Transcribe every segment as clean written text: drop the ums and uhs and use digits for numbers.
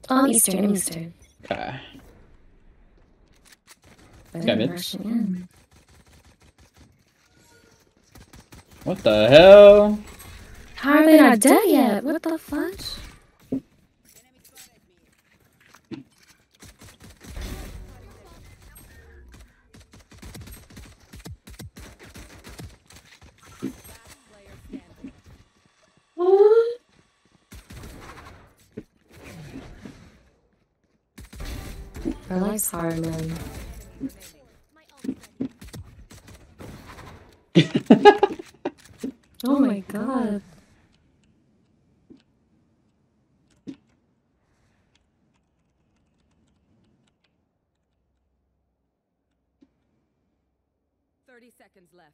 Eastern, I'm Eastern. Okay. Got it. What the hell? How are they not dead yet? What the fudge? Our life's hard, man. Oh my god. Seconds left.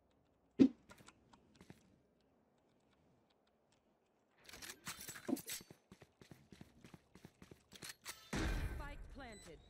Spike planted.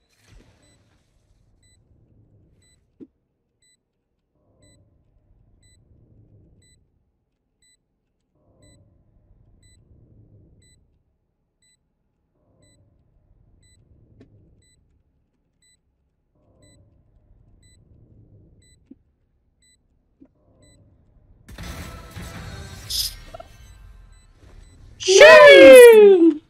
Shoo!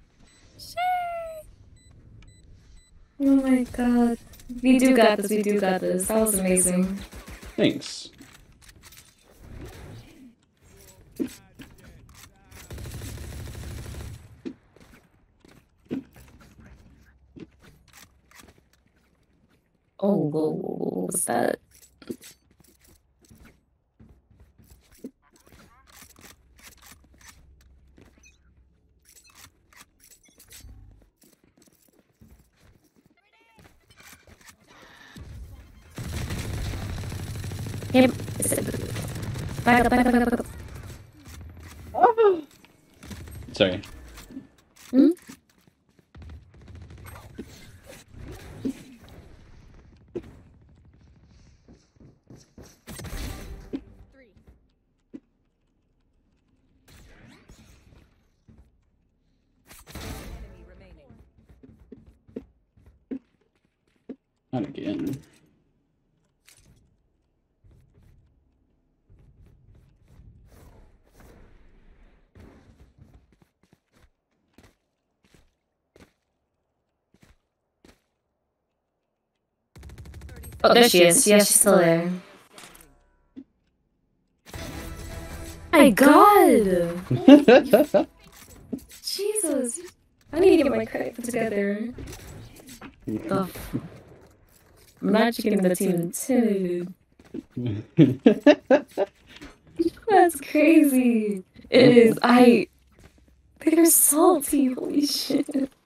Oh my god. We do got this, we do got this. That was amazing. Thanks. Oh, whoa, what was that? Yep. Back up, back up, back up. Oh. Sorry. Hmm? Not again. Oh, there she is. Yeah, she's still there. My god! Jesus. I need to get my credit put together. Oh. I'm not getting the team intimidated. That's crazy. It is. They're salty. Holy shit.